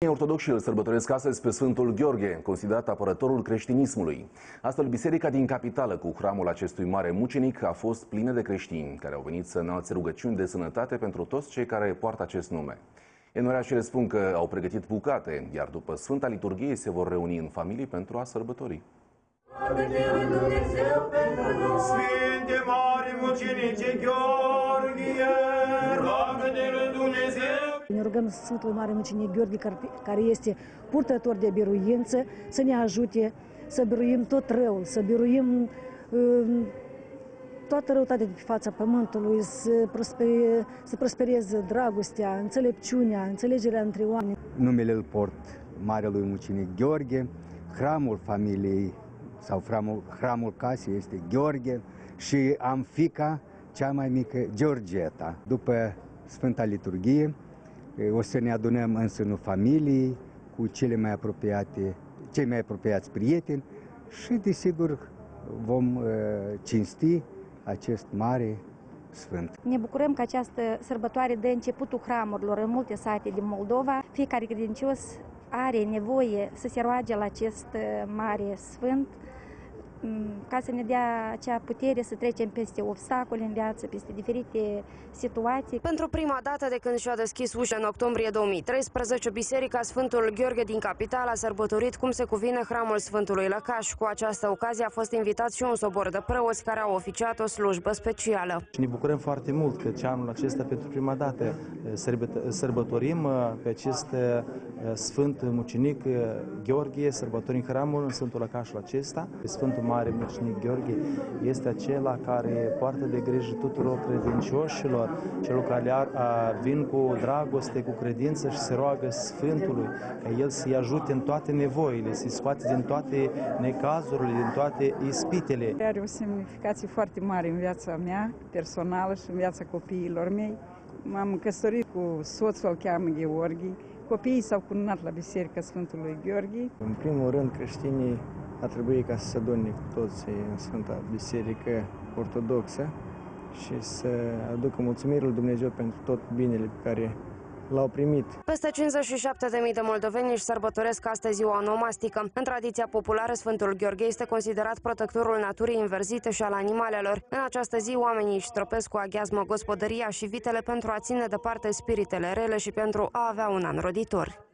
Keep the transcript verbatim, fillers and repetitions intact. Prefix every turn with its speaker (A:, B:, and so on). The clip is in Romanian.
A: Ortodoxi îl sărbătoresc astăzi pe Sfântul Gheorghe, considerat apărătorul creștinismului. Astfel, biserica din capitală cu hramul acestui mare mucenic a fost plină de creștini care au venit să înalțe rugăciuni de sănătate pentru toți cei care poartă acest nume. Enoreașii spun că au pregătit bucate, iar după Sfânta Liturghie se vor reuni în familii pentru a sărbători.
B: Sfinte mare mucenice Gheorghe, roagă-te lui Dumnezeu!
C: Ne rugăm Sfântul Mare Mucenic Gheorghe, care este purtător de biruință, să ne ajute să biruim tot răul, să biruim uh, toată răutatea de pe fața pământului, să, prospere, să prospereze dragostea, înțelepciunea, înțelegerea între oameni.
D: Numele îl port Marelui Mucenic Gheorghe, hramul familiei sau hramul, hramul casei este Gheorghe și am fiica cea mai mică, Georgeta. După Sfânta Liturghie o să ne adunăm în sânul familiei cu cele mai apropiate, cei mai apropiați prieteni și, desigur, vom uh, cinsti acest mare sfânt.
E: Ne bucurăm că această sărbătoare dă începutul hramurilor în multe sate din Moldova. Fiecare credincios are nevoie să se roage la acest mare sfânt ca să ne dea acea putere să trecem peste obstacole în viață, peste diferite situații.
F: Pentru prima dată de când și-a deschis ușa în octombrie două mii treisprezece, Biserica Sfântul Gheorghe din capitală a sărbătorit cum se cuvine hramul Sfântului Lăcaș. Cu această ocazie a fost invitat și un sobor de preoți care au oficiat o slujbă specială.
G: Ne bucurăm foarte mult că anul acesta pentru prima dată sărbătorim pe acest Sfânt Mucenic Gheorghe, sărbătorim hramul în Sfântul Lăcașul acesta. Sfântul Mare Mucenic Gheorghe este acela care poartă de grijă tuturor credincioșilor, celor care vin cu dragoste, cu credință și se roagă Sfântului ca El să-i ajute în toate nevoile, să-i scoate din toate necazurile, din toate ispitele.
H: Are o semnificație foarte mare în viața mea personală și în viața copiilor mei. M-am căsătorit cu soțul, îl cheamă Gheorghe. Copiii s-au cununat la Biserica Sfântului Gheorghe.
I: În primul rând, creștinii ar trebui ca să se adune cu toți în Sfânta Biserică Ortodoxă și să aducă mulțumiri lui Dumnezeu pentru tot binele pe care l-au primit.
F: Peste cincizeci și șapte de mii de moldoveni își sărbătoresc astăzi ziua onomastică. În tradiția populară, Sfântul Gheorghe este considerat protectorul naturii inverzite și al animalelor. În această zi, oamenii își stropesc cu aghiazmă gospodăria și vitele pentru a ține departe spiritele rele și pentru a avea un an roditor.